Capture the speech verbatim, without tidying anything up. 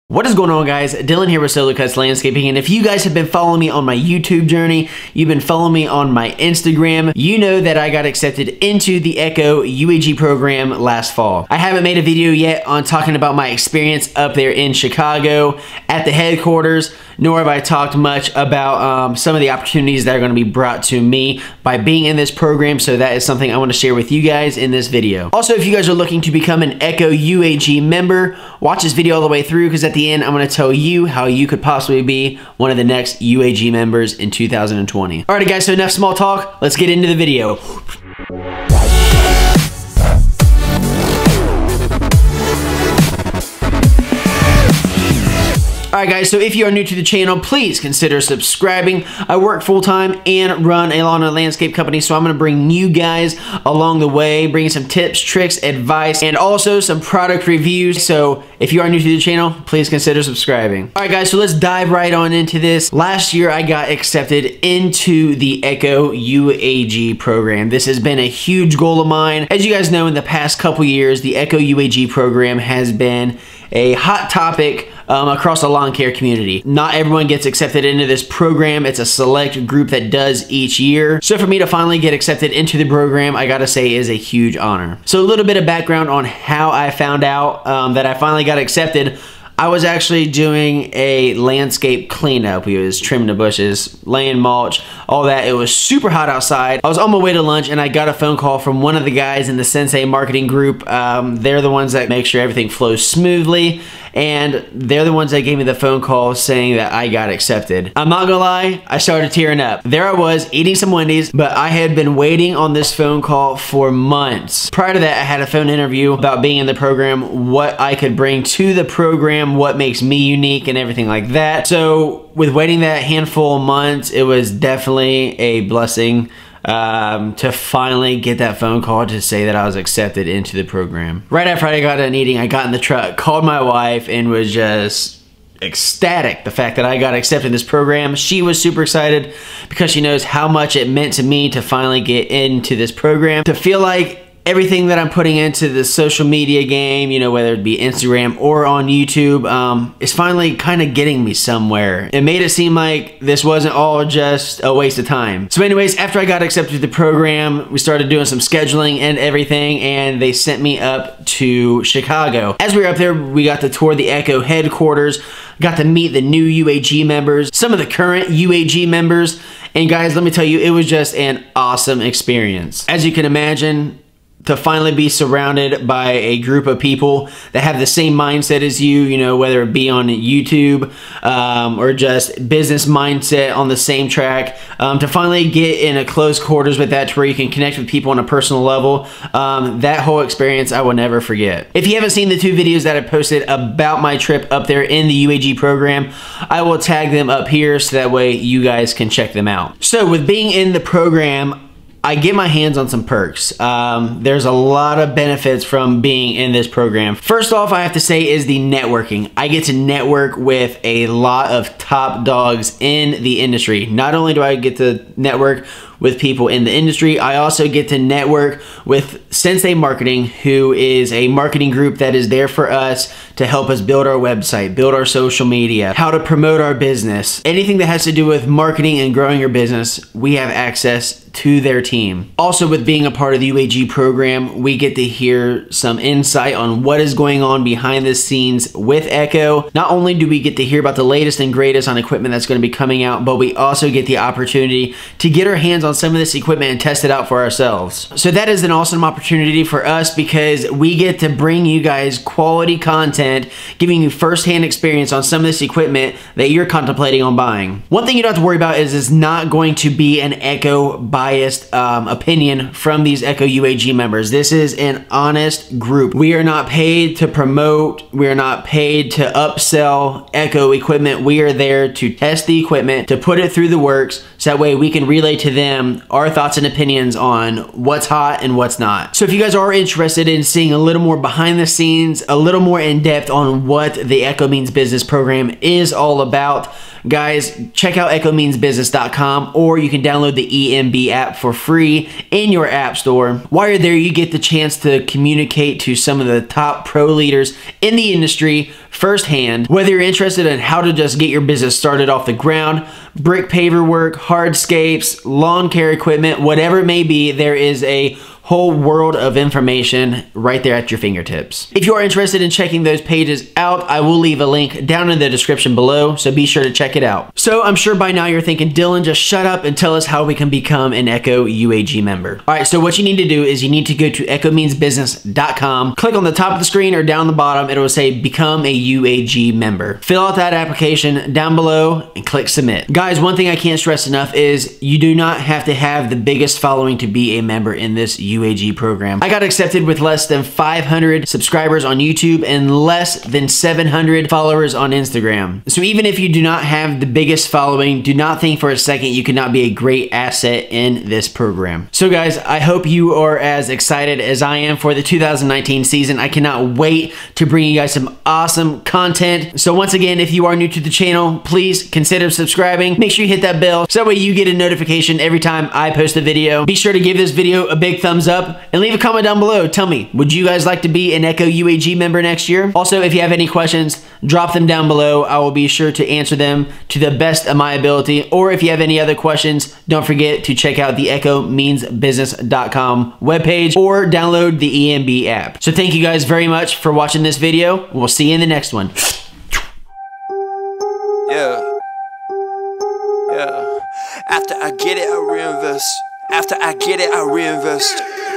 What is going on, guys? Dylan here with Solo Cuts Landscaping, and if you guys have been following me on my YouTube journey, you've been following me on my Instagram, you know that I got accepted into the ECHO U A G program last fall. I haven't made a video yet on talking about my experience up there in Chicago at the headquarters, nor have I talked much about um, some of the opportunities that are going to be brought to me by being in this program, so that is something I want to share with you guys in this video. Also, if you guys are looking to become an ECHO U A G member, watch this video all the way through, because at the end, I'm going to tell you how you could possibly be one of the next U A G members in two thousand twenty. Alrighty guys, so enough small talk, let's get into the video. Alright guys, so if you are new to the channel, please consider subscribing. I work full-time and run a lawn and landscape company, so I'm going to bring you guys along the way, bring some tips, tricks, advice, and also some product reviews. So if you are new to the channel, please consider subscribing. Alright guys, so let's dive right on into this. Last year, I got accepted into the ECHO U A G program. This has been a huge goal of mine. As you guys know, in the past couple years, the ECHO U A G program has been a hot topic um, across the lawn care community. Not everyone gets accepted into this program. It's a select group that does each year. So for me to finally get accepted into the program, I gotta say is a huge honor. So a little bit of background on how I found out um, that I finally got accepted. I was actually doing a landscape cleanup. We was trimming the bushes, laying mulch, all that. It was super hot outside. I was on my way to lunch and I got a phone call from one of the guys in the Sensei marketing group. Um, they're the ones that make sure everything flows smoothly, and they're the ones that gave me the phone call saying that I got accepted. I'm not gonna lie, I started tearing up. There I was eating some Wendy's, but I had been waiting on this phone call for months. Prior to that, I had a phone interview about being in the program, what I could bring to the program, what makes me unique, and everything like that. So with waiting that handful of months, it was definitely a blessing um, to finally get that phone call to say that I was accepted into the program. Right after I got done eating, I got in the truck, called my wife, and was just ecstatic the fact that I got accepted in this program. She was super excited because she knows how much it meant to me to finally get into this program, to feel like everything that I'm putting into the social media game, you know, whether it be Instagram or on YouTube, um, is finally kind of getting me somewhere. It made it seem like this wasn't all just a waste of time. So anyways, after I got accepted to the program, we started doing some scheduling and everything, and they sent me up to Chicago. As we were up there, we got to tour the ECHO headquarters, got to meet the new U A G members, some of the current U A G members, and guys, let me tell you, it was just an awesome experience. As you can imagine, to finally be surrounded by a group of people that have the same mindset as you, you know, whether it be on YouTube um, or just business mindset on the same track, um, to finally get in a close quarters with that to where you can connect with people on a personal level, um, that whole experience I will never forget. If you haven't seen the two videos that I posted about my trip up there in the U A G program, I will tag them up here so that way you guys can check them out. So with being in the program, I get my hands on some perks. Um, there's a lot of benefits from being in this program. First off, I have to say is the networking. I get to network with a lot of top dogs in the industry. Not only do I get to network with people in the industry, I also get to network with Sensei Marketing, who is a marketing group that is there for us to help us build our website, build our social media, how to promote our business. Anything that has to do with marketing and growing your business, we have access to their team. Also, with being a part of the U A G program, we get to hear some insight on what is going on behind the scenes with ECHO. Not only do we get to hear about the latest and greatest on equipment that's going to be coming out, but we also get the opportunity to get our hands on some of this equipment and test it out for ourselves. So that is an awesome opportunity for us, because we get to bring you guys quality content, giving you firsthand experience on some of this equipment that you're contemplating on buying. One thing you don't have to worry about is it's not going to be an ECHO biased um, opinion from these ECHO U A G members. This is an honest group. We are not paid to promote. We are not paid to upsell ECHO equipment. We are there to test the equipment, to put it through the works, so that way we can relay to them our thoughts and opinions on what's hot and what's not. So if you guys are interested in seeing a little more behind the scenes, a little more in depth on what the ECHO Means Business program is all about, guys, check out echo means business dot com, or you can download the E M B app for free in your app store. While you're there, you get the chance to communicate to some of the top pro leaders in the industry firsthand. Whether you're interested in how to just get your business started off the ground, brick paver work, hardscapes, lawn care equipment, whatever it may be, there is a whole world of information right there at your fingertips. If you are interested in checking those pages out, I will leave a link down in the description below, so be sure to check it out. So I'm sure by now you're thinking, Dylan, just shut up and tell us how we can become an ECHO U A G member. All right, so what you need to do is you need to go to echo means business dot com, click on the top of the screen or down the bottom, it will say become a U A G member. Fill out that application down below and click submit. Guys, one thing I can't stress enough is you do not have to have the biggest following to be a member in this U A G program. I got accepted with less than five hundred subscribers on YouTube and less than seven hundred followers on Instagram. So even if you do not have the biggest following, do not think for a second you cannot be a great asset in this program. So guys, I hope you are as excited as I am for the two thousand nineteen season. I cannot wait to bring you guys some awesome content. So once again, if you are new to the channel, please consider subscribing. Make sure you hit that bell so that way you get a notification every time I post a video. Be sure to give this video a big thumbs up and leave a comment down below. Tell me, would you guys like to be an ECHO U A G member next year? Also, if you have any questions, drop them down below. I will be sure to answer them to the best of my ability. Or if you have any other questions, don't forget to check out the echo means business dot com webpage or download the E M B app. So thank you guys very much for watching this video. We'll see you in the next one. Yeah. Yeah. After I get it, I reinvest. After I get it, I reinvest.